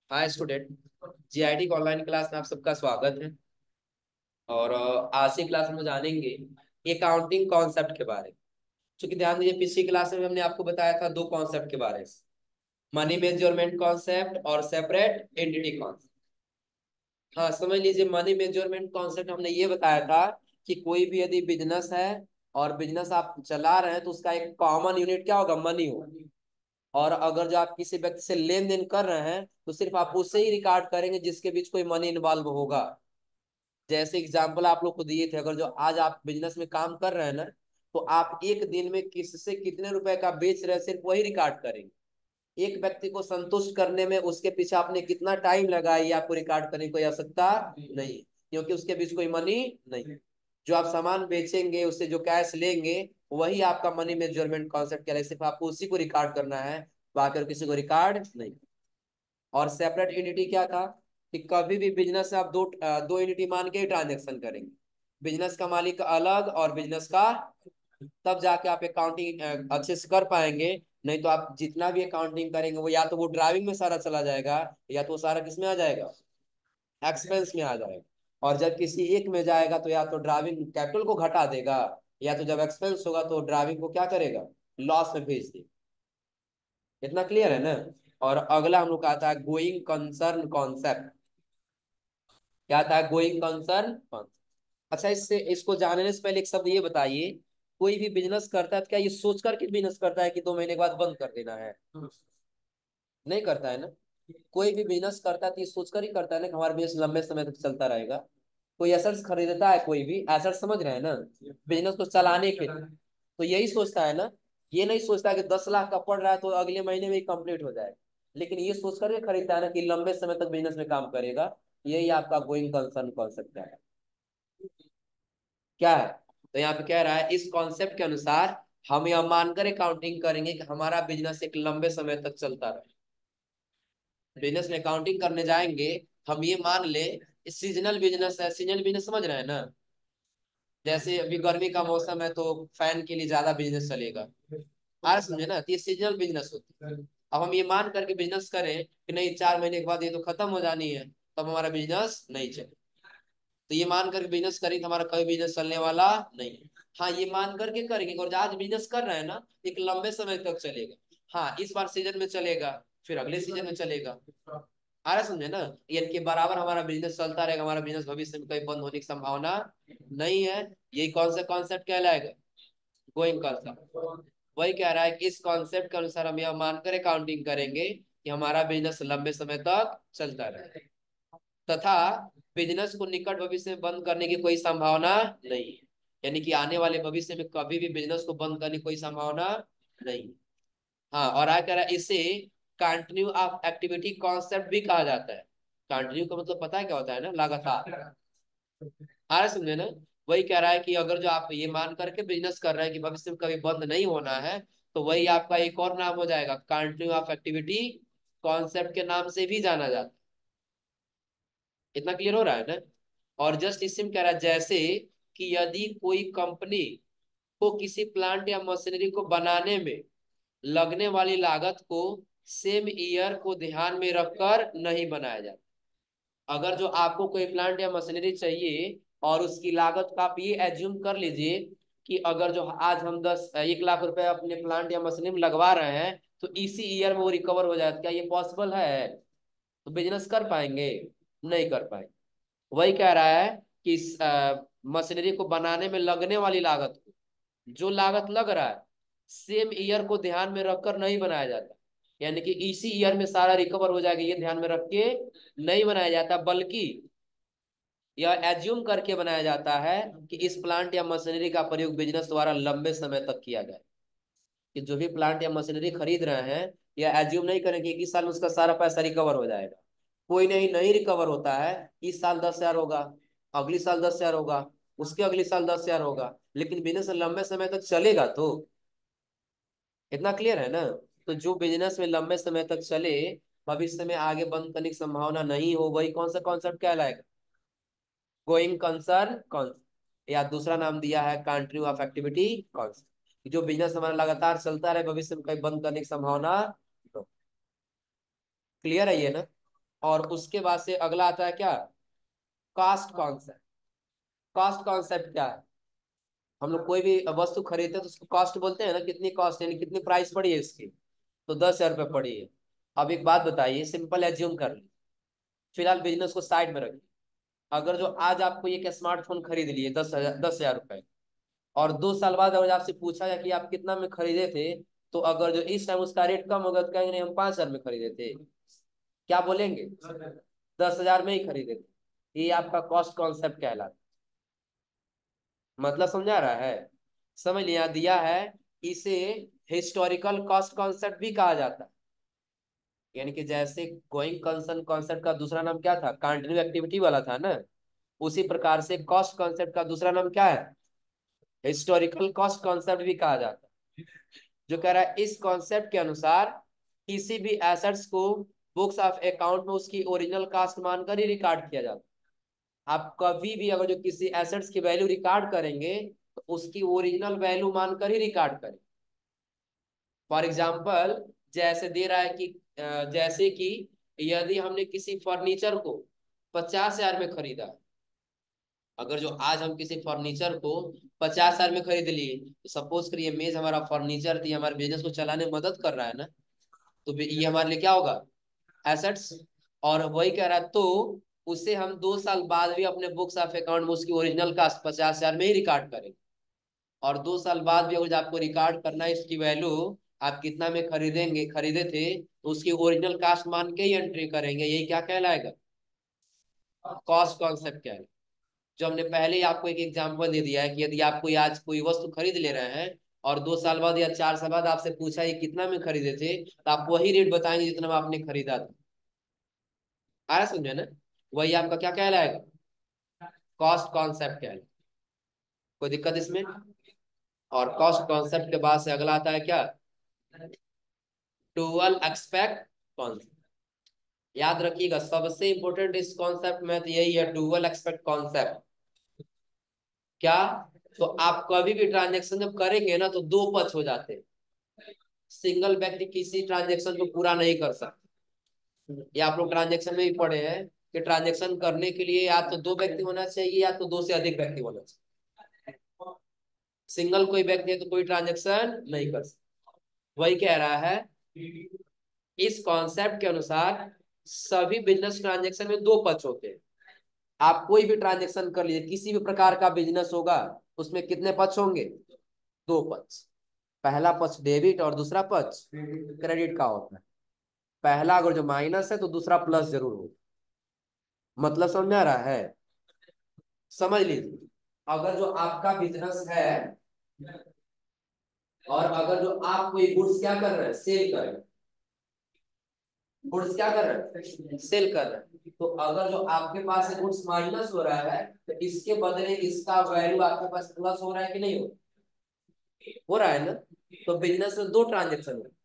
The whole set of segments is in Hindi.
हाय स्टूडेंट। जीआईटी की ऑनलाइन क्लास में आप सबका स्वागत है। और आज की क्लास में जानेंगे अकाउंटिंग कॉन्सेप्ट के बारे में। चूंकि ध्यान दीजिए, पिछली क्लास में हमने आपको बताया था दो कॉन्सेप्ट के बारे में, मनी मेजरमेंट कॉन्सेप्ट और सेपरेट एंटिटी कॉन्सेप्ट। हाँ, समझ लीजिए, मनी मेजरमेंट कॉन्सेप्ट हमने ये बताया था कि कोई भी यदि बिजनेस है और बिजनेस आप चला रहे हैं तो उसका एक कॉमन यूनिट क्या होगा, मनी होगा। और अगर जो आप किसी व्यक्ति से लेन देन कर रहे हैं तो सिर्फ आप उससे ही रिकॉर्ड करेंगे जिसके बीच कोई मनी इन्वॉल्व होगा। जैसे एग्जांपल आप लोग को दिए थे, अगर जो आज आप बिजनेस में काम कर रहे हैं ना, तो आप एक दिन में किससे कितने रुपए का बेच रहे हैं सिर्फ वही रिकॉर्ड करेंगे। एक व्यक्ति को संतुष्ट करने में उसके पीछे आपने कितना टाइम लगाया ये आपको रिकॉर्ड करने की कोई आवश्यकता नहीं, क्योंकि उसके बीच कोई मनी नहीं। जो आप सामान बेचेंगे, उससे जो कैश लेंगे, वही आपका मनी मेजरमेंट कॉन्सेप्ट क्या है, सिर्फ आपको उसी को रिकॉर्ड करना है, बाकी और किसी को रिकॉर्ड नहीं। और सेपरेट यूनिटी क्या था कि कभी भी बिजनेस में आप दो यूनिटी मान के ही ट्रांजेक्शन करेंगे। बिजनेस का मालिक अलग और बिजनेस का, तब जाके आप अकाउंटिंग अच्छे से कर पाएंगे। नहीं तो आप जितना भी अकाउंटिंग करेंगे वो या तो वो ड्राइविंग में सारा चला जाएगा, या तो वो सारा किस में आ जाएगा, एक्सपेंस में आ जाएगा। और जब किसी एक में जाएगा तो या तो ड्राइविंग कैपिटल को घटा देगा, या तो जब एक्सपेंस होगा तो ड्राइविंग को क्या करेगा, लॉस में भेज देगा। इतना क्लियर है ना। और अगला हम लोग का आता है गोइंग कंसर्न कॉन्सेप्ट। क्या आता है, गोइंग कंसर्न कॉन्सेप्ट। अच्छा, इससे इसको जानने से पहले एक शब्द ये बताइए, कोई भी बिजनेस करता है तो क्या ये सोच करके बिजनेस करता है कि 2 महीने के बाद बंद कर देना है? नहीं करता है ना। कोई भी बिजनेस करता है तो ये सोचकर ही करता है ना कि हमारा बिजनेस लंबे समय तक चलता रहेगा। कोई एसेट्स खरीदता है, कोई भी एसेट्स, समझ रहे हैं ना, बिजनेस को चलाने के लिए, तो यही सोचता है ना। ये नहीं सोचता कि 10 लाख का पड़ रहा है तो अगले महीने में ही कंप्लीट हो जाए, लेकिन ये सोच करके खरीदता है ना कि लंबे समय तक बिजनेस में काम करेगा। यही आपका गोइंग कंसर्न कॉन्सेप्ट है। क्या है, तो यहाँ पे कह रहा है इस कॉन्सेप्ट के अनुसार हम यह मानकर अकाउंटिंग करेंगे कि हमारा बिजनेस एक लंबे समय तक चलता रहे। बिजनेस में अकाउंटिंग करने जाएंगे, हम ये मान ले सीजनल बिजनेस है, सीजनल बिजनेस समझ रहे हैं ना। जैसे अभी गर्मी का मौसम है तो फैन के लिए ज्यादा बिजनेस चलेगा, आ समझे ना, तो ये सीजनल बिजनेस होती है। अब हम ये मान करके बिजनेस करें कि नहीं 4 महीने के बाद ये तो खत्म हो जानी है, तब हमारा बिजनेस नहीं चले। तो ये मान करके बिजनेस करेंगे तो हमारा कभी बिजनेस चलने वाला नहीं है। हाँ, ये मान करके करेंगे और आज बिजनेस कर रहे हैं ना, एक लंबे समय तक चलेगा। हाँ, इस बार सीजन में चलेगा, फिर अगले सीजन में चलेगा। आ रहा समझे ना। यानी कि बराबर हमारा बिजनेस चलता रहेगा, हमारा बिजनेस भविष्य में कहीं बंद होने की संभावना नहीं है। यही कौन सा कॉन्सेप्ट कहलाएगा, गोइंग कॉन्सेप्ट। वही कह रहा है कि इस कॉन्सेप्ट के अनुसार हम यह मानकर अकाउंटिंग करेंगे कि हमारा बिजनेस लंबे समय तक चलता रहे, तथा बिजनेस को निकट भविष्य में बंद करने की कोई संभावना नहीं है। यानी कि आने वाले भविष्य में कभी भी बिजनेस को बंद करने की कोई संभावना नहीं है। हाँ, और आगे कह रहा है इसे कंटिन्यू ऑफ एक्टिविटी कॉन्सेप्ट भी कहा जाता है। कंटिन्यू का मतलब पता है क्या होता है ना, लगातार। आ रहा समझे ना। वही कह रहा है कि अगर जो आप ये मान करके बिजनेस कर रहे हैं कि भविष्य में कभी बंद नहीं होना है, तो वही आपका एक और नाम हो जाएगा, कंटिन्यू ऑफ एक्टिविटी कॉन्सेप्ट के नाम से भी जाना जाता है। इतना क्लियर हो रहा है ना। और जस्ट इसी में कह रहा है जैसे कि यदि कोई कंपनी को किसी प्लांट या मशीनरी को बनाने में लगने वाली लागत को सेम ईयर को ध्यान में रखकर नहीं बनाया जाता। अगर जो आपको कोई प्लांट या मशीनरी चाहिए और उसकी लागत का आप ये एज्यूम कर लीजिए कि अगर जो आज हम 1 लाख रुपए अपने प्लांट या मशीनरी में लगवा रहे हैं तो इसी ईयर में वो रिकवर हो जाए, क्या ये पॉसिबल है? तो बिजनेस कर पाएंगे? नहीं कर पाएंगे। वही कह रहा है कि इस मशीनरी को बनाने में लगने वाली लागत को, जो लागत लग रहा है, सेम ईयर को ध्यान में रखकर नहीं बनाया जाता। यानी कि इसी ईयर में सारा रिकवर हो जाएगा, ये ध्यान में रख के नहीं बनाया जाता, बल्कि यह एज्यूम करके बनाया जाता है कि इस प्लांट या मशीनरी का प्रयोग बिजनेस द्वारा लंबे समय तक किया जाए। कि जो भी प्लांट या मशीनरी खरीद रहे हैं, यह एज्यूम नहीं करेंगे कि इस साल में उसका सारा पैसा रिकवर हो जाएगा। कोई नहीं, नहीं रिकवर होता है। इस साल 10,000 होगा, अगली साल 10,000 होगा, उसके अगली साल 10,000 होगा, लेकिन बिजनेस लंबे समय तक चलेगा तो। इतना क्लियर है ना। तो जो बिजनेस में लंबे समय तक चले, भविष्य में आगे बंद करने की संभावना नहीं हो, वही कौन सा कॉन्सेप्ट कहलाएगा, गोइंग कंसर्न कॉन्सेप्ट, या दूसरा नाम दिया है कंटिन्यू ऑफ एक्टिविटी कॉन्सेप्ट। जो बिजनेस हमारा लगातार चलता रहे, भविष्य में कहीं बंद करने की संभावना। तो क्लियर है ये ना। और उसके बाद से अगला आता है क्या, कॉस्ट कॉन्सेप्ट। कॉस्ट कॉन्सेप्ट क्या है, हम लोग कोई भी वस्तु खरीदते हैं तो उसको कॉस्ट बोलते हैं ना, कितनी कॉस्ट यानी कितनी प्राइस पड़ी है इसकी, तो 10,000 रुपये पड़ी है। अब एक बात बताइए, सिंपल एज्यूम कर ली, फिलहाल बिजनेस को साइड में रखिए। अगर जो आज आपको एक स्मार्टफोन खरीद लिए 10,000 रुपये, और 2 साल बाद अगर आपसे पूछा जाए कि आप कितना में खरीदे थे, तो अगर जो इस टाइम उसका रेट कम होगा तो कहेंगे नहीं हम 5,000 में खरीदे थे। क्या बोलेंगे, 10,000 में ही खरीदे थे। ये आपका कॉस्ट कॉन्सेप्ट कहलाता है। मतलब समझा रहा है, समझ लिया दिया है। इसे हिस्टोरिकल कॉस्ट कॉन्सेप्ट भी कहा जाता है। यानी कि जैसे गोइंग कंसर्न कॉन्सेप्ट का दूसरा नाम क्या था, कंटिन्यू एक्टिविटी वाला था ना, उसी प्रकार से कॉस्ट कॉन्सेप्ट का दूसरा नाम क्या है, हिस्टोरिकल कॉस्ट कॉन्सेप्ट भी कहा जाता है। जो कह रहा है इस कॉन्सेप्ट के अनुसार किसी भी एसेट्स को बुक्स ऑफ अकाउंट में उसकी ओरिजिनल कॉस्ट मानकर ही रिकॉर्ड किया जाता है। आप कभी भी अगर जो किसी एसेट्स की वैल्यू रिकॉर्ड करेंगे तो उसकी ओरिजिनल वैल्यू मानकर ही रिकॉर्ड करें। फॉर एग्जाम्पल, जैसे दे रहा है कि जैसे कि यदि हमने किसी फर्नीचर को 50,000 में खरीदा, अगर जो आज हम किसी फर्नीचर को 50,000 में खरीद लिए, तो सपोज करिए मेज हमारा फर्नीचर थी, हमारे बिजनेस को चलाने में मदद कर रहा है ना, तो ये हमारे लिए क्या होगा, एसेट्स। और वही कह रहा है तो उसे हम 2 साल बाद भी अपने बुक्स ऑफ अकाउंट में उसकी ओरिजिनल कास्ट 50,000 में ही रिकॉर्ड करेंगे। और 2 साल बाद भी अगर आपको रिकॉर्ड करना है इसकी वैल्यू, आप कितना में खरीदेंगे खरीदे थे, तो उसकी ओरिजिनल कास्ट मान के ही एंट्री करेंगे। यही क्या कहलाएगा, कॉस्ट कॉन्सेप्ट कहलाएगा। जो हमने पहले ही आपको एक एग्जांपल दे दिया है कि यदि आप कोई आज कोई वस्तु खरीद ले रहे हैं और 2 साल बाद या 4 साल बाद आपसे पूछा ये कितना में खरीदे थे, तो आप वही रेट बताएंगे जितना में आपने खरीदा था। आ रहा समझे ना, वही आपका क्या कहलाएगा, कॉस्ट कॉन्सेप्ट कहलाएगा। कोई दिक्कत इसमें। और कॉस्ट कॉन्सेप्ट के बाद से अगला आता है क्या, डुअल एक्सपेक्ट कॉन्सेप्ट। याद रखिएगा सबसे इंपोर्टेंट इस कॉन्सेप्ट में तो यही है, डुअल एक्सपेक्ट कॉन्सेप्ट। क्या, तो आप कभी भी ट्रांजेक्शन जब करेंगे ना तो दो पक्ष हो जाते हैं। सिंगल व्यक्ति किसी ट्रांजेक्शन को पूरा नहीं कर सकता। ये आप लोग ट्रांजेक्शन में भी पढ़े हैं कि ट्रांजेक्शन करने के लिए या तो दो व्यक्ति होना चाहिए या तो दो से अधिक व्यक्ति होना चाहिए। सिंगल कोई व्यक्ति है तो कोई ट्रांजेक्शन नहीं कर सकता। वही कह रहा है, इस कॉन्सेप्ट के अनुसार सभी बिजनेस ट्रांजेक्शन में दो पक्ष होते हैं। आप कोई भी ट्रांजेक्शन कर लीजिए, किसी भी प्रकार का बिजनेस होगा, उसमें कितने पक्ष होंगे, दो पक्ष। पहला पक्ष डेबिट और दूसरा पक्ष क्रेडिट का होता है। पहला अगर जो माइनस है तो दूसरा प्लस जरूर होगा। मतलब समझ में आ रहा है, समझ लीजिए। अगर जो आपका बिजनेस है और अगर जो आप कोई गुड्स क्या कर रहे हैं, सेल कर रहे हैं, गुड्स क्या कर रहे हैं, सेल कर रहे हैं, तो अगर जो आपके पास गुड्स माइनस हो रहा है तो इसके बदले इसका वैल्यू आपके पास प्लस हो रहा है कि नहीं हो रहा है ना। तो बिजनेस में दो ट्रांजेक्शन है,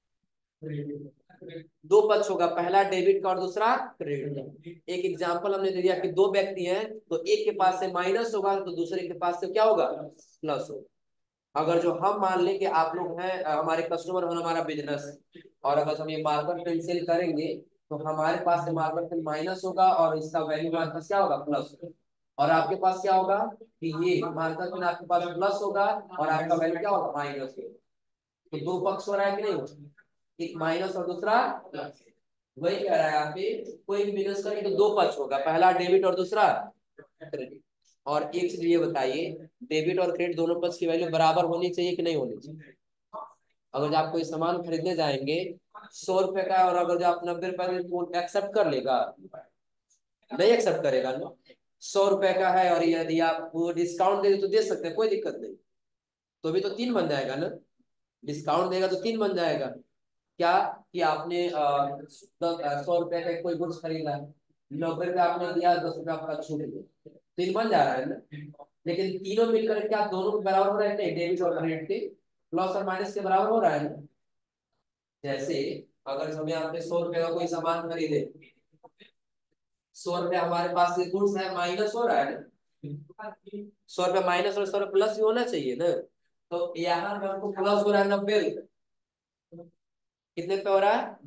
दो पक्ष होगा, पहला डेबिट का और दूसरा क्रेडिट का। एक एग्जांपल हमने दे दिया कि दो व्यक्ति हैं, तो एक के पास से माइनस होगा तो दूसरे के पास से क्या होगा, प्लस होगा। अगर जो हम मान लें कि आप लोग हैं हमारे कस्टमर और हमारा बिजनेस है, और अगर हम ये मार्केट पेन सेल करेंगे तो हमारे पास से मार्केट पेन माइनस होगा और इसका वैल्यू हमारे पास क्या होगा, प्लस होगा। और आपके पास क्या होगा कि ये मार्केट पेन आपके पास प्लस होगा और आपका वैल्यू क्या होगा, माइनस होगा। तो दो पक्ष हो रहा है कि नहीं हो, एक माइनस और दूसरा प्लस। वही कह रहा है यहाँ पे, कोई भी बिजनेस करेंगे तो दो पक्ष होगा, पहला डेबिट और दूसरा क्रेडिट। और एक चीज ये बताइए, डेबिट और क्रेडिट दोनों पक्ष की वैल्यू बराबर होनी चाहिए कि नहीं होनी चाहिए। अगर जो आप कोई सामान खरीदने जाएंगे 100 रुपए का, और अगर जो आप 90 रुपए एक्सेप्ट कर लेगा, नहीं एक्सेप्ट करेगा ना। 100 रुपए का है और यदि आप वो डिस्काउंट दे तो दे सकते हैं, कोई दिक्कत नहीं, तो भी तो तीन बन जाएगा ना। डिस्काउंट देगा तो तीन बन जाएगा। क्या कि आपने 100 रुपए का कोई गुड्स खरीदा है, 90 रुपए आपने दिया, 10 रुपए आपका छूट गया, तीन बन जा रहा है ना। लेकिन तीनों मिलकर क्या दोनों के बराबर हो रहा है नहीं, डेबिट और क्रेडिट के प्लस और माइनस के बराबर हो रहा है ना। जैसे अगर हमें आपने 100 रुपए का कोई सामान खरीदे, 100 रुपए हमारे पास से गुड्स है, माइनस हो रहा है ना। 100 रुपए माइनस और 100 रुपए प्लस भी होना चाहिए ना। तो यहाँ पे हमको प्लस हो रहा है 90 रुपए, कितने पे हो रहा है,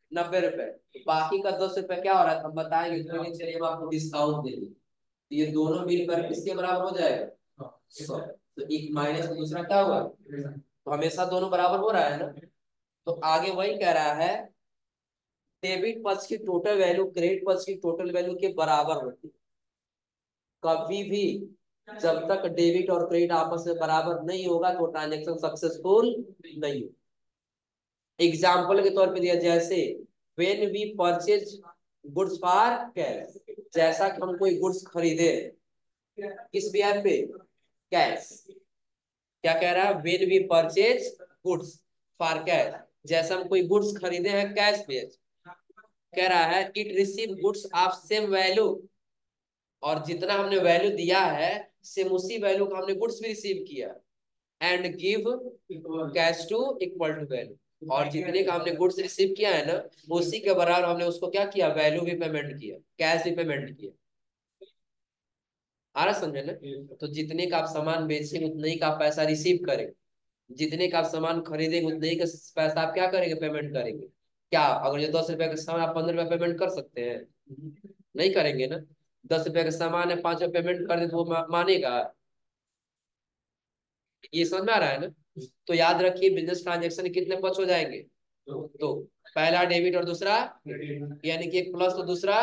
90 रुपए, बाकी का 10 रुपए क्या हो रहा है हम बताएंगे, तो चलिए हम आपको डिस्काउंट देंगे, तो ये दोनों मिलकर किसके बराबर हो जाएगा, 100। तो एक माइनस दूसरा क्या हुआ, तो हमेशा दोनों बराबर हो रहा है ना। तो आगे वही कह रहा है, डेबिट पक्ष की टोटल वैल्यू क्रेडिट पक्ष की टोटल वैल्यू के बराबर होती है। कभी भी जब तक डेबिट और क्रेडिट आपस में बराबर नहीं होगा तो ट्रांजेक्शन सक्सेसफुल नहीं हो। एग्जाम्पल के तौर पे दिया, जैसे when we purchase goods for cash, जैसा कि हम कोई गुड्स खरीदे किस ब्याज पे, कैश। क्या कह रहा है, when we purchase goods for cash, जैसा हम कोई गुड्स खरीदे हैं कैश पे, कह रहा है it receive goods of same value, और जितना हमने वैल्यू दिया है सेम उसी वैल्यू का हमने गुड्स भी रिसीव किया, and give cash to equal to value, और जितने का हमने गुड्स रिसीव किया है ना उसी के बराबर हमने उसको क्या किया, वैल्यू भी पेमेंट किया, कैश भी पेमेंट किया। आ रहा समझे ना। तो जितने का आप सामान बेचेंगे उतने ही का आप पैसा रिसीव करेंगे, जितने का आप सामान खरीदेंगे उतने ही का पैसा आप क्या करेंगे, पेमेंट करेंगे। क्या अगर ये 10 रुपए का सामान आप 15 रुपए पेमेंट कर सकते हैं, नहीं करेंगे ना। 10 रुपए का सामान है 5 रुपए पेमेंट कर दे तो वो मानेगा। ये समझ में आ रहा है ना। तो याद रखिए बिजनेस ट्रांजेक्शन कितने पक्ष हो जाएंगे, तो पहला डेबिट और दूसरा, यानी कि एक प्लस तो दूसरा,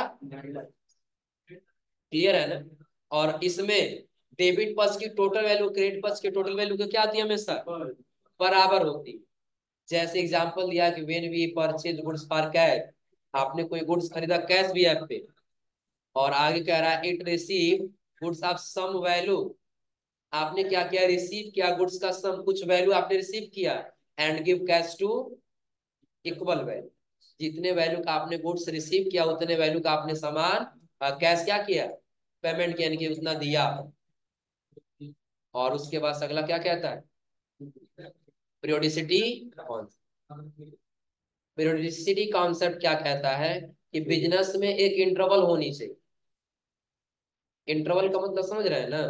क्लियर है ना। और इसमें डेबिट पक्ष की टोटल वैल्यू क्रेडिट पक्ष की टोटल वैल्यू क्या आती है, हमेशा बराबर होती है। जैसे एग्जांपल दिया कि when we purchase goods for cash, आपने कोई गुड्स खरीदा कैश भी ऐप पे, और आगे कह रहा है it receive goods of some value, आपने क्या किया, रिसीव किया गुड्स का सम, कुछ वैल्यू आपने रिसीव किया, and give cash to equal value, जितने वैल्यू का आपने गुड्स रिसीव किया उतने वैल्यू का आपने सामान कैश क्या किया, पेमेंट किया, यानी कि उतना दिया। और उसके बाद अगला क्या कहता है, पीरियोडिसिटी कॉन्सेप्ट। पीरियोडिसिटी कॉन्सेप्ट क्या कहता है कि बिजनेस में एक इंटरवल होनी चाहिए। इंटरवल का मतलब समझ रहे हैं ना,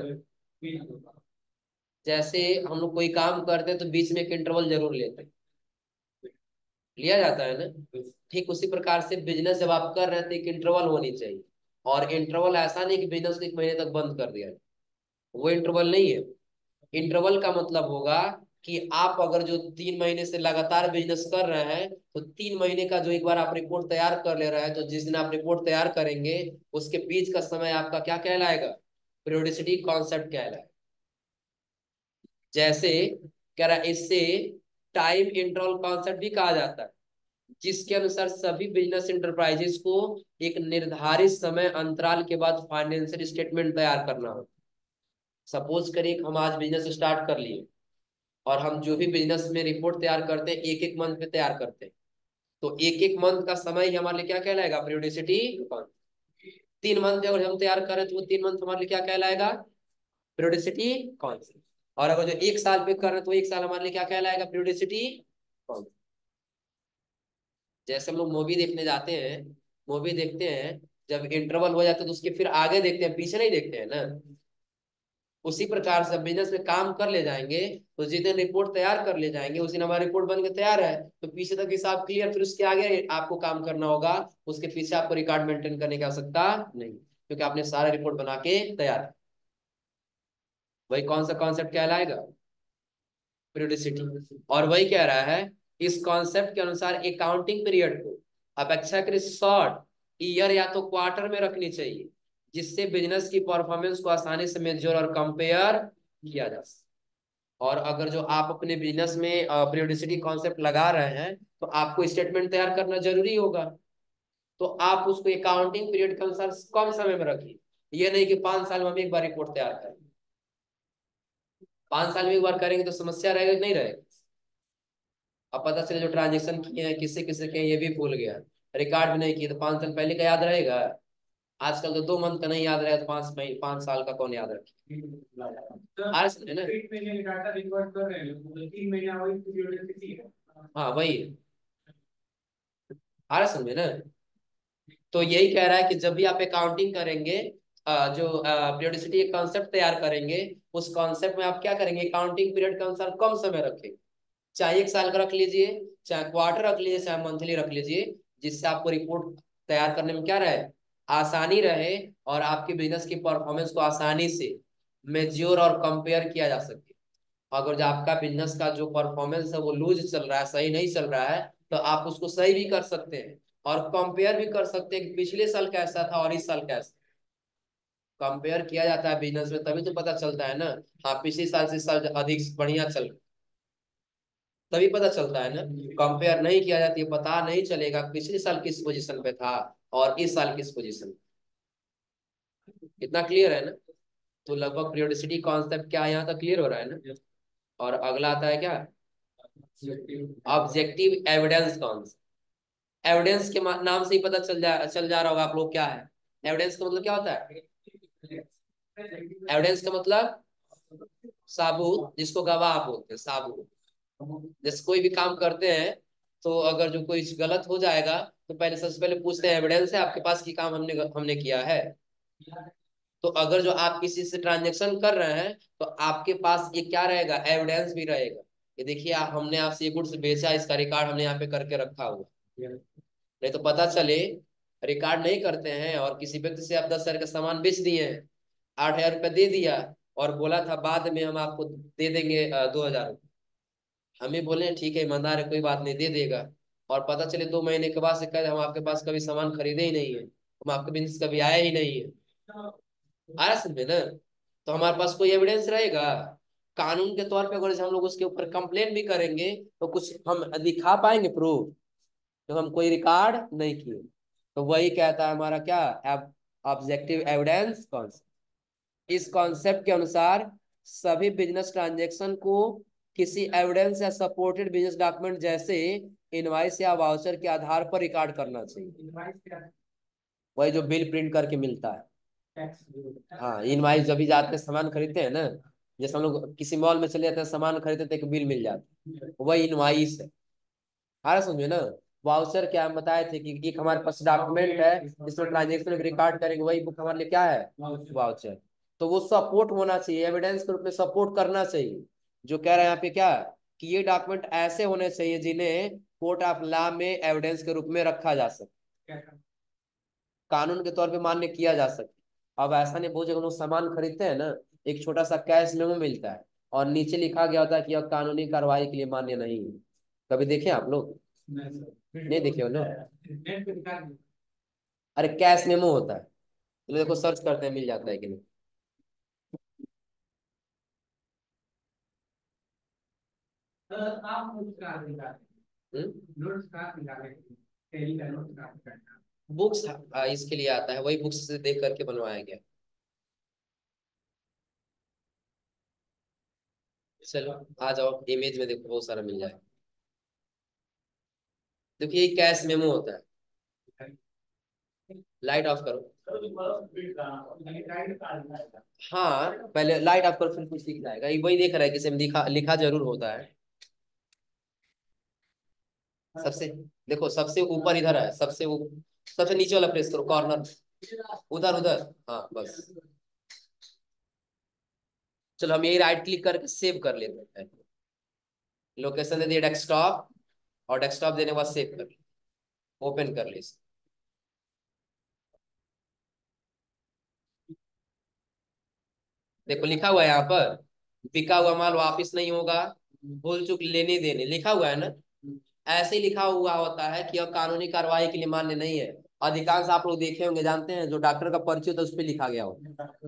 जैसे हम लोग कोई काम करते हैं तो बीच में एक इंटरवल जरूर लेते हैं, लिया जाता है ना। ठीक उसी प्रकार से बिजनेस जब आप कर रहे हैं तो एक इंटरवल होनी चाहिए, और इंटरवल ऐसा नहीं कि बिजनेस को 1 महीने तक बंद कर दिया, वो इंटरवल नहीं है। इंटरवल का मतलब होगा कि आप अगर जो 3 महीने से लगातार बिजनेस कर रहे हैं तो 3 महीने का जो एक बार आप रिपोर्ट तैयार कर ले रहे हैं, तो जिस दिन आप रिपोर्ट तैयार करेंगे उसके बीच का समय आपका क्या कहलाएगा, पीरियोडिसिटी कॉन्सेप्ट कहलाएगा। जैसे कह रहा है इससे टाइम इंटरवल कॉन्सेप्ट भी कहा जाता है, जिसके अनुसार सभी बिजनेस इंटरप्राइजेस को एक निर्धारित समय अंतराल के बाद फाइनेंशियल स्टेटमेंट तैयार करना हो। सपोज करिए हम आज बिजनेस स्टार्ट कर लिए, और हम जो भी बिजनेस में रिपोर्ट तैयार करते हैं एक एक मंथ में तैयार करते हैं, तो एक एक मंथ का समय ही हमारे लिए क्या कहलाएगा, पीरियोडिसिटी। 3 मंथ अगर हम तैयार करें तो वो 3 मंथ हमारे लिए क्या कहलाएगा, पीरियोडिसिटी कौन सी। और अगर जो 1 साल पे कर रहे हैं तो 1 साल हमारे लिए क्या कहलाएगा, पीरियोडिसिटी कौन सी। जैसे हम लोग मूवी देखने जाते हैं, मूवी देखते हैं, जब इंटरवल हो जाता है तो उसके फिर आगे देखते हैं, पीछे नहीं देखते हैं ना। उसी प्रकार से बिजनेस में काम कर ले जाएंगे, तो जिस दिन रिपोर्ट तैयार कर ले जाएंगे उस दिन हमारी रिपोर्ट बन के तैयार है तो पीछे तक हिसाब क्लियर, फिर उसके आगे आपको काम करना होगा, उसके पीछे आपको रिकॉर्ड मेंटेन करने की आवश्यकता नहीं, क्योंकि आपने सारा रिपोर्ट बना के तैयार। वही कौन सा कॉन्सेप्ट कहलाएगा, पीरियोडिसिटी। और वही कह रहा है इस कॉन्सेप्ट के अनुसार अकाउंटिंग पीरियड को अपेक्षाकृत शॉर्ट ईयर या तो क्वार्टर में रखनी चाहिए, जिससे बिजनेस की परफॉर्मेंस को आसानी से मेजर और कंपेयर किया जा सके। और अगर जो आप अपने बिजनेस में पीरियोडिसिटी कॉन्सेप्ट लगा रहे हैं तो आपको स्टेटमेंट तैयार करना जरूरी होगा, तो आप उसको अकाउंटिंग पीरियड के अनुसार कम समय में रखिए। ये नहीं कि 5 साल में हम एक बार रिपोर्ट तैयार करें, 5 साल में एक बार करेंगे तो समस्या रहेगा कि नहीं रहेगा। अब पता चले जो ट्रांजेक्शन किए हैं किससे किससे किए हैं ये भी भूल गया, रिकॉर्ड भी नहीं किए, तो 5 साल पहले का याद रहेगा। आजकल तो 2 मंथ का नहीं याद रहेगा तो 5 साल का कौन याद रखे। आज समझे ना। हाँ वही, आज समझे ना। तो यही कह रहा है कि जब भी आप अकाउंटिंग करेंगे, जो पीरियोडिसिटी एक कॉन्सेप्ट तैयार करेंगे, उस कॉन्सेप्ट में आप क्या करेंगे, अकाउंटिंग पीरियड के अनुसार कम समय रखें, चाहे 1 साल का रख लीजिए, चाहे क्वार्टर रख लीजिए, चाहे मंथली रख लीजिए, जिससे आपको रिपोर्ट तैयार करने में क्या रहे, आसानी रहे, और आपके बिजनेस की परफॉर्मेंस को आसानी से मेच्योर और कंपेयर किया जा सके। अगर जो आपका बिजनेस का जो परफॉर्मेंस है वो लूज चल रहा है, सही नहीं चल रहा है, तो आप उसको सही भी कर सकते हैं और कंपेयर भी कर सकते हैं कि पिछले साल कैसा था और इस साल कैसा। कंपेयर किया जाता है बिजनेस में, तभी तो पता चलता है ना। हाँ, पिछले साल से इस साल अधिक बढ़िया चल, तभी पता चलता है ना। कंपेयर नहीं किया जाती है, पता नहीं चलेगा पिछले साल किस पोजीशन पे था और इस साल किस पोजीशन पे। इतना क्लियर है ना। तो लगभग पीरियोडिसिटी कॉन्सेप्ट क्या है यहाँ तक क्लियर हो रहा है ना। और अगला आता है क्या, ऑब्जेक्टिव एविडेंस कॉन्सेप्ट। एविडेंस के नाम से ही पता चल जा रहा होगा आप लोग क्या है। एविडेंस का मतलब क्या होता है, एविडेंस का मतलब साबूत, जिसको गवाह बोलते हैं, साबूत। जैसे कोई भी काम करते हैं, तो अगर जो कोई गलत हो जाएगा तो पहले सबसे पहले पूछते हैं एविडेंस है आपके पास कि काम हमने हमने किया है। तो अगर जो आप किसी से ट्रांजेक्शन कर रहे हैं, तो आपके पास ये क्या रहेगा, एविडेंस भी रहेगा। ये देखिए हमने आपसे ये गुड्स बेचा, इसका रिकॉर्ड हमने यहाँ पे करके रखा हुआ। नहीं तो पता चले रिकॉर्ड नहीं करते हैं और किसी व्यक्ति से आप 10,000 का सामान बेच दिए हैं, 8,000 रुपये दे दिया और बोला था बाद में हम आपको दे देंगे 2,000। हम ही बोले ठीक है, ईमानदार है, कोई बात नहीं, दे देगा। और पता चले 2 महीने के बाद से कहे हम आपके पास कभी सामान खरीदे ही नहीं है, हम आपके बिजनेस कभी आया ही नहीं है। आया समझे ना। तो हमारे पास कोई एविडेंस रहेगा। कानून के तौर पे अगर हम लोग उसके ऊपर कंप्लेन भी करेंगे, तो कुछ हम दिखा पाएंगे प्रूफ, तो हम कोई रिकॉर्ड नहीं किए। तो वही कहता है हमारा क्या, ऑब्जेक्टिव एविडेंस कॉन्सेप्ट। इस कॉन्सेप्ट के अनुसार सभी बिजनेस ट्रांजैक्शन को किसी एविडेंस या सपोर्टेड बिजनेस डॉक्यूमेंट जैसे इनवाइस या वाउचर के आधार पर रिकॉर्ड करना चाहिए। वही जो बिल प्रिंट करके मिलता है। हाँ, इनवाइस जब भी जाते हैं सामान खरीदते हैं ना, जैसे हम लोग किसी मॉल में चले जाते हैं सामान खरीदते हैं तो एक बिल मिल जाता है, वही इनवाइस है। हाँ समझे ना। वाउचर क्या हम बताए थे कि एक हमारे पास डॉक्यूमेंट है जिसमें ट्रांजेक्शन रिकॉर्ड करेंगे, वही बुक हमारे लिए क्या है, वाउचर। तो वो सपोर्ट होना चाहिए, एविडेंस के रूप में सपोर्ट करना चाहिए। जो कह रहे हैं यहाँ पे क्या, कि ये डॉक्यूमेंट ऐसे होने चाहिए जिन्हें कोर्ट ऑफ लॉ में एविडेंस के रूप में रखा जा सके, कानून के तौर पे मान्य किया जा सके। अब ऐसा नहीं, बहुत जगह लोग सामान खरीदते हैं ना, एक छोटा सा कैश मेमो मिलता है और नीचे लिखा गया होता है कि यह कानूनी कार्रवाई के लिए मान्य नहीं है। कभी देखे आप लोग, नहीं देखे हो ना। अरे कैश मेमो होता है, तो देखो सर्च करते हैं मिल जाता है कि नहीं। बुक्स इसके लिए आता है, वही बुक्स से देख करके बनवाया गया। चलो आ जाओ, इमेज में देखो बहुत सारा मिल जाएगा। देखिए कैश मेमो होता है। लाइट ऑफ करो। हाँ पहले लाइट ऑफ करो, फिर कुछ दिख जाएगा, ये वही देख रहा है किसी में लिखा लिखा जरूर होता है। सबसे, देखो सबसे ऊपर इधर है, सबसे नीचे वाला प्रेस करो, कॉर्नर, उधर उधर। हाँ बस। चलो हम यही राइट क्लिक करके सेव कर लेते हैं। लोकेशन दे दिए डेस्कटॉप, और डेस्कटॉप देने के बाद सेव कर, ओपन कर ले। देखो लिखा हुआ है यहाँ पर, बिका हुआ माल वापिस नहीं होगा, भूल चूक लेने देने लिखा हुआ है ना। ऐसे ही लिखा हुआ होता है कि यह कानूनी कार्रवाई के लिए मान्य नहीं है। अधिकांश आप लोग देखे होंगे, जानते हैं, जो डॉक्टर का पर्ची होता है उस पर लिखा गया हो,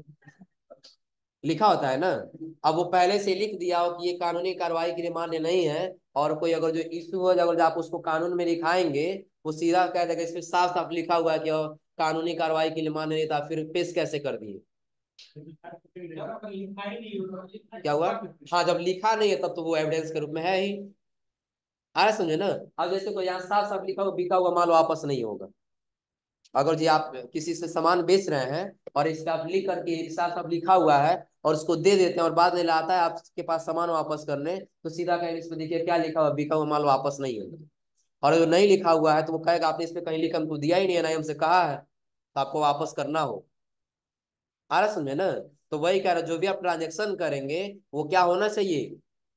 लिखा होता है ना। अब वो पहले से लिख दिया हो कि ये कानूनी कार्रवाई के लिए मान्य नहीं है, और कोई अगर जो इश्यू हो जाए, अगर आप उसको कानून में दिखाएंगे, वो सीधा कह देगा इसमें साफ साफ लिखा हुआ है कि यह कानूनी कार्रवाई के लिए मान्य नहीं था, फिर पेश कैसे कर दिए। क्या हुआ, हाँ जब लिखा नहीं है तब तो वो एविडेंस के रूप में है ही। आया समझे ना। अब जैसे कोई यहाँ साफ साफ लिखा हुआ बिका हुआ माल वापस नहीं होगा। अगर जी आप किसी से सामान बेच रहे हैं और इसका आप लिख करके साफ साफ लिखा हुआ है और उसको दे देते हैं, और बाद में लाता है आपके पास सामान वापस करने, तो सीधा कहेंगे इसमें देखिए क्या लिखा हुआ, बिका हुआ माल वापस नहीं होगा। और जो नहीं लिखा हुआ है तो वो कहेगा आपने इसमें कहीं लिखा, हमको दिया ही नहीं है, ना ही हमसे कहा है, तो आपको वापस करना हो। आ रहा समझे ना। तो वही कह रहा, जो भी आप ट्रांजेक्शन करेंगे वो क्या होना चाहिए,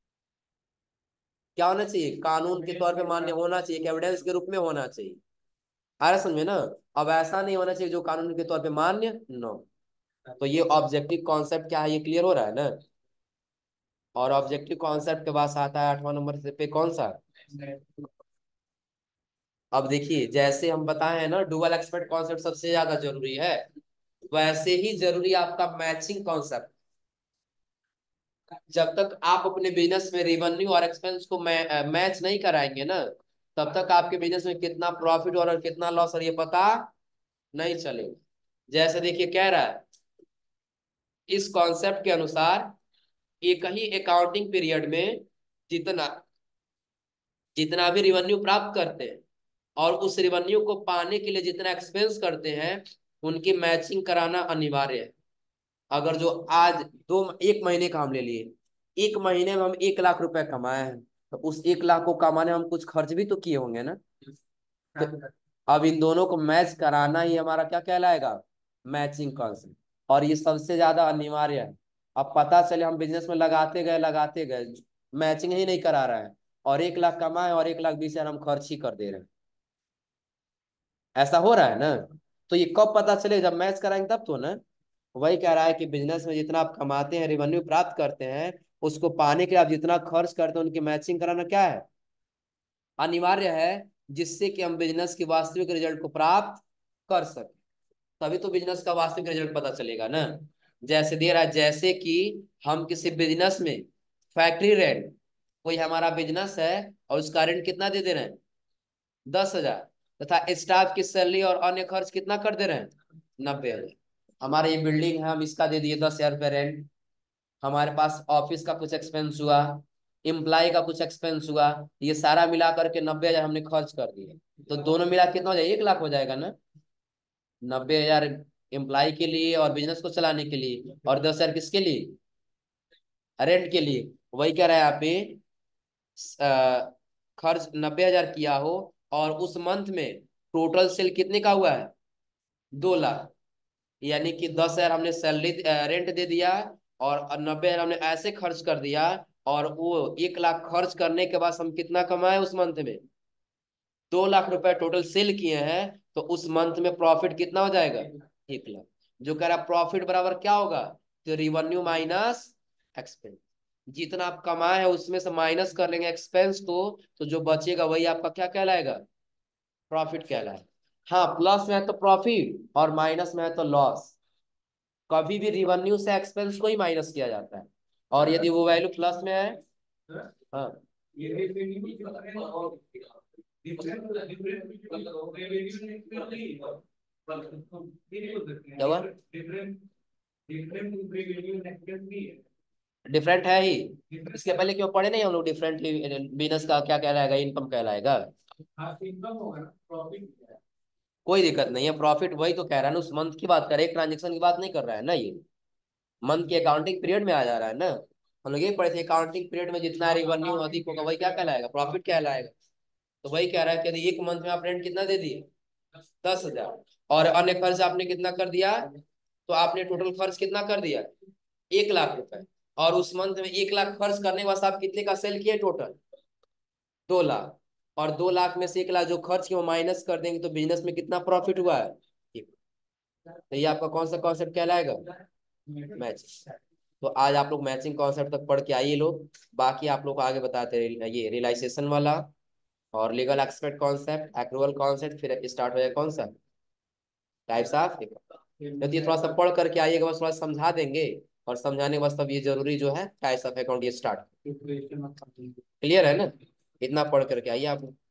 क्या होना चाहिए, कानून के तौर पे मान्य होना चाहिए, एविडेंस के रूप में होना चाहिए। आ रहा समझ में ना। अब ऐसा नहीं होना चाहिए जो कानून के तौर पे मान्य नो। तो ये ऑब्जेक्टिव कॉन्सेप्ट क्या है, ये क्लियर हो रहा है ना। और ऑब्जेक्टिव कॉन्सेप्ट के बाद आता है 8वां नंबर पे कौन सा। अब देखिए जैसे हम बताए हैं ना डुअल एक्सपेक्ट कॉन्सेप्ट सबसे ज्यादा जरूरी है, वैसे ही जरूरी आपका मैचिंग कॉन्सेप्ट। जब तक आप अपने बिजनेस में रेवेन्यू और एक्सपेंस को मैच नहीं कराएंगे ना, तब तक आपके बिजनेस में कितना प्रॉफिट और कितना लॉस और ये पता नहीं चलेगा। जैसे देखिए कह रहा है इस कॉन्सेप्ट के अनुसार एक ही अकाउंटिंग पीरियड में जितना जितना भी रिवेन्यू प्राप्त करते हैं और उस रिवेन्यू को पाने के लिए जितना एक्सपेंस करते हैं उनकी मैचिंग कराना अनिवार्य है। अगर जो आज दो एक महीने का हम ले लिए, एक महीने में हम 1 लाख रुपए कमाए हैं, तो उस 1 लाख को कमाने में हम कुछ खर्च भी तो किए होंगे ना। तो अब इन दोनों को मैच कराना ही हमारा क्या कहलाएगा, मैचिंग कॉन्सेप्ट। और ये सबसे ज्यादा अनिवार्य है। अब पता चले हम बिजनेस में लगाते गए मैचिंग ही नहीं करा रहा है, और 1 लाख कमाए और 1,20,000 हम खर्च ही कर दे रहे हैं, ऐसा हो रहा है ना। तो ये कब पता चले, जब मैच कराएंगे तब तो ना। वही कह रहा है कि बिजनेस में जितना आप कमाते हैं रेवेन्यू प्राप्त करते हैं, उसको पाने के लिए आप जितना खर्च करते हैं उनकी मैचिंग कराना क्या है, अनिवार्य है। जिससे कि हम बिजनेस की वास्तविक रिजल्ट को प्राप्त कर सके, तभी तो बिजनेस का वास्तविक रिजल्ट पता चलेगा ना। जैसे दे रहा है, जैसे कि हम किसी बिजनेस में फैक्ट्री रेंट, कोई हमारा बिजनेस है और उसका रेंट कितना दे रहे हैं, 10,000, तथा स्टाफ की सैलरी और अन्य खर्च कितना कर दे रहे हैं, 90,000। हमारा ये बिल्डिंग है, हम इसका दे दिए 10,000 रुपये रेंट। हमारे पास ऑफिस का कुछ एक्सपेंस हुआ, एम्प्लॉय का कुछ एक्सपेंस हुआ, ये सारा मिला करके 90,000 हमने खर्च कर दिए। तो दोनों मिला के कितना हो जाएगा, 1 लाख हो जाएगा ना। 90,000 एम्प्लॉय के लिए और बिजनेस को चलाने के लिए, और 10,000 किसके लिए, रेंट के लिए। वही कह रहा है यहाँ पे खर्च 90,000 किया हो और उस मंथ में टोटल सेल कितने का हुआ है, 2 लाख। यानी कि 10,000 हमने सैलरी रेंट दे दिया, और 90,000 हमने ऐसे खर्च कर दिया, और वो 1 लाख खर्च करने के बाद हम कितना कमाए उस मंथ में, 2 लाख रुपए टोटल सेल किए हैं। तो उस मंथ में प्रॉफिट कितना हो जाएगा, 1 लाख। जो कह रहा प्रॉफिट बराबर क्या होगा, तो रिवेन्यू माइनस एक्सपेंस। जितना आप कमाए हैं उसमें से माइनस कर लेंगे एक्सपेंस को, तो जो बचेगा वही आपका क्या कहलाएगा, प्रॉफिट कहलाएगा। हाँ प्लस में है तो प्रॉफिट और माइनस में है तो लॉस। कभी भी रिवेन्यू से एक्सपेंस को ही माइनस किया जाता है, और यदि वो वैल्यू प्लस में है। हाँ क्या हुआ, डिफरेंट है ही। इसके पहले क्यों पढ़े नहीं हम लोग, डिफरेंट बिजनेस का क्या कहलाएगा, इनकम कहलाएगा। कोई दिक्कत नहीं है, प्रॉफिट वही तो कह रहा है ना, उस मंथ की बात कर रहे हैं, ट्रांजेक्शन की बात नहीं कर रहा है ना। ये मंथ के अकाउंटिंग पीरियड में आ जा रहा है ना। हम लोग ये पढ़े थे अकाउंटिंग पीरियड में जितना रिवेन्यू अधिक होगा वही क्या कहलाएगा, प्रॉफिट कहलाएगा। तो वही कह रहा है कि यदि एक मंथ में आप रेंट कितना दे दिए, 10,000, और अन्य खर्च आपने कितना कर दिया, तो आपने टोटल खर्च कितना कर दिया, 1 लाख रुपए। और उस मंथ में 1 लाख खर्च करने के बाद आप कितने का सेल किए टोटल, 2 लाख। और 2 लाख में से 1 लाख जो खर्च किए वो माइनस कर देंगे, तो बिजनेस में कितना प्रॉफिट हुआ है, तो ये आपका कौन सा कॉन्सेप्ट कहलाएगा, मैचिंग। तो आज आप लोग मैचिंग कॉन्सेप्ट तक पढ़ के आइए लोग। बाकी आप लोग को आगे बताते रहे, ये रियलाइजेशन वाला और legal expect concept, accrual concept, फिर स्टार्ट हो जाएगा कौन सा, टाइप्स ऑफ। यदि ये थोड़ा सा पढ़ करके आइएगा, बस थोड़ा समझा देंगे, और समझाने के बाद तब ये जरूरी जो है टाइप्स ऑफ अकाउंट ये स्टार्ट, क्लियर है ना। इतना पढ़ करके आइए आप।